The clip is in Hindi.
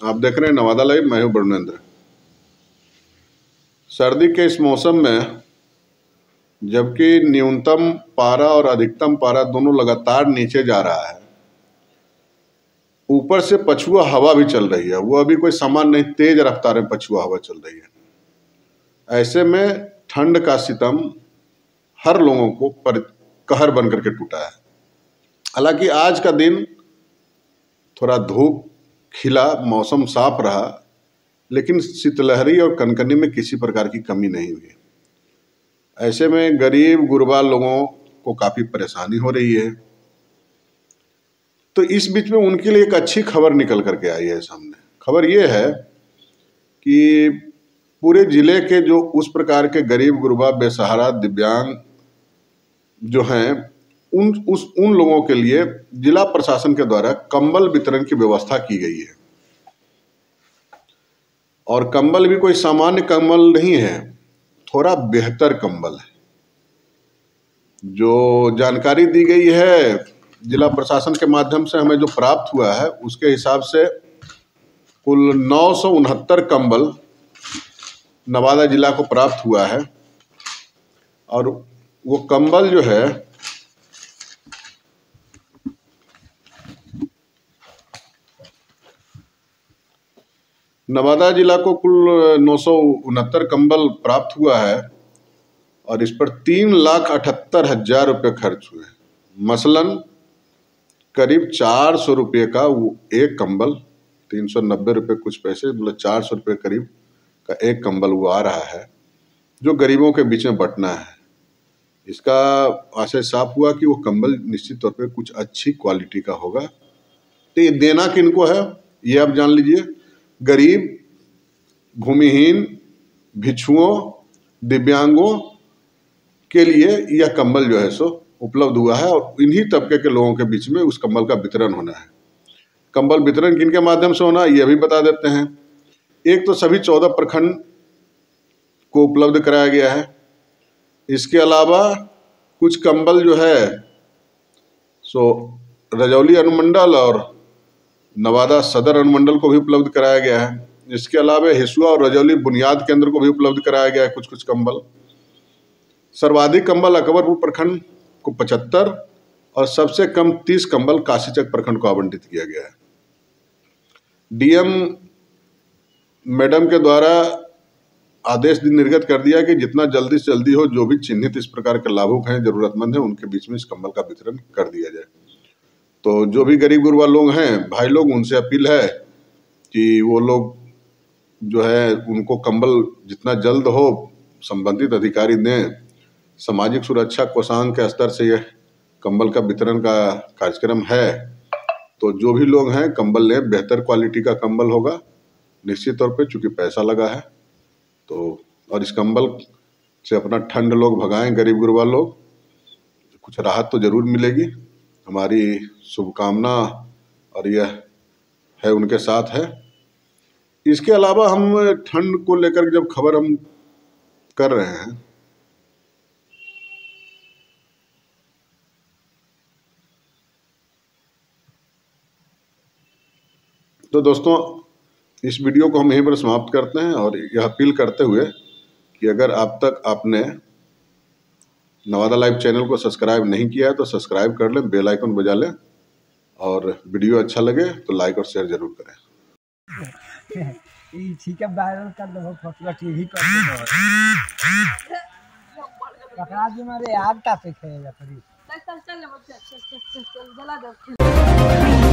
आप देख रहे हैं नवादा लाइव, मैं हूं वरुणेंद्र। सर्दी के इस मौसम में जबकि न्यूनतम पारा और अधिकतम पारा दोनों लगातार नीचे जा रहा है, ऊपर से पछुआ हवा भी चल रही है। वो अभी कोई सामान्य नहीं, तेज रफ्तार में पछुआ हवा चल रही है। ऐसे में ठंड का सितम हर लोगों को कहर बन करके टूटा है। हालांकि आज का दिन थोड़ा धूप खिला, मौसम साफ रहा, लेकिन शीतलहरी और कनकनी में किसी प्रकार की कमी नहीं हुई। ऐसे में गरीब गुरबा लोगों को काफ़ी परेशानी हो रही है। तो इस बीच में उनके लिए एक अच्छी खबर निकल करके आई है सामने। खबर ये है कि पूरे जिले के जो उस प्रकार के गरीब गुरबा, बेसहारा, दिव्यांग जो हैं, उन लोगों के लिए जिला प्रशासन के द्वारा कंबल वितरण की व्यवस्था की गई है। और कंबल भी कोई सामान्य कंबल नहीं है, थोड़ा बेहतर कंबल है। जो जानकारी दी गई है जिला प्रशासन के माध्यम से हमें जो प्राप्त हुआ है, उसके हिसाब से कुल 969 कंबल नवादा जिला को प्राप्त हुआ है। और वो कंबल जो है नवादा जिला को कुल 969 कंबल प्राप्त हुआ है और इस पर 3,78,000 रुपये खर्च हुए। मसलन करीब 400 रुपये का वो एक कंबल, 390 रुपये कुछ पैसे, मतलब 400 रुपये करीब का एक कंबल वो आ रहा है, जो गरीबों के बीच में बंटना है। इसका आशय साफ हुआ कि वो कंबल निश्चित तौर पे कुछ अच्छी क्वालिटी का होगा। तो ये देना किनको है ये आप जान लीजिए। गरीब, भूमिहीन, भिक्षुओं, दिव्यांगों के लिए यह कंबल जो है सो उपलब्ध हुआ है और इन्हीं तबके के लोगों के बीच में उस कंबल का वितरण होना है। कंबल वितरण किनके माध्यम से होना ये भी बता देते हैं। एक तो सभी 14 प्रखंड को उपलब्ध कराया गया है। इसके अलावा कुछ कंबल जो है सो रजौली अनुमंडल और नवादा सदर अनुमंडल को भी उपलब्ध कराया गया है। इसके अलावा हिसुआ और रजौली बुनियाद केंद्र को भी उपलब्ध कराया गया है कुछ कंबल। सर्वाधिक कंबल अकबरपुर प्रखंड को 75 और सबसे कम 30 कंबल काशीचक प्रखंड को आवंटित किया गया है। डीएम मैडम के द्वारा आदेश निर्गत कर दिया कि जितना जल्दी से जल्दी हो, जो भी चिन्हित इस प्रकार के लाभुक हैं, जरूरतमंद हैं, उनके बीच में इस कंबल का वितरण कर दिया जाए। तो जो भी गरीब गुरबा लोग हैं, भाई लोग, उनसे अपील है कि वो लोग जो है उनको कंबल जितना जल्द हो संबंधित अधिकारी दें। सामाजिक सुरक्षा कोषांग के स्तर से यह कंबल का वितरण का कार्यक्रम है। तो जो भी लोग हैं कंबल लें, बेहतर क्वालिटी का कंबल होगा निश्चित तौर पे, चूँकि पैसा लगा है। तो और इस कंबल से अपना ठंड लोग भगाएं, गरीब गुरबा लोग, कुछ राहत तो जरूर मिलेगी। हमारी शुभकामना और यह है उनके साथ है। इसके अलावा हम ठंड को लेकर जब खबर हम कर रहे हैं, तो दोस्तों इस वीडियो को हम यहीं पर समाप्त करते हैं और यह अपील करते हुए कि अगर अब तक आपने नवादा लाइव चैनल को सब्सक्राइब नहीं किया है तो सब्सक्राइब कर लें, बेल आइकन बजा लें और वीडियो अच्छा लगे तो लाइक और शेयर जरूर करें। ठीक है, वायरल कर दो, फसला टीवी कर दो। पकड़ा दी मारे आग का पे खेलेगा फिर। चल जला दो।